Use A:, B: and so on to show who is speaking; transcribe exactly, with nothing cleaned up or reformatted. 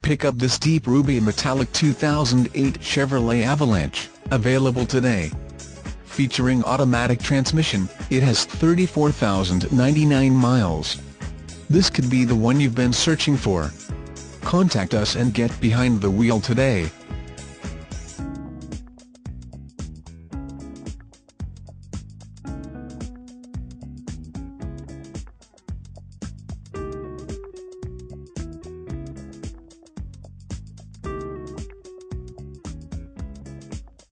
A: pick up this deep ruby metallic two thousand eight Chevrolet Avalanche, available today. Featuring automatic transmission, it has thirty-four thousand ninety-nine miles. This could be the one you've been searching for. Contact us and get behind the wheel today.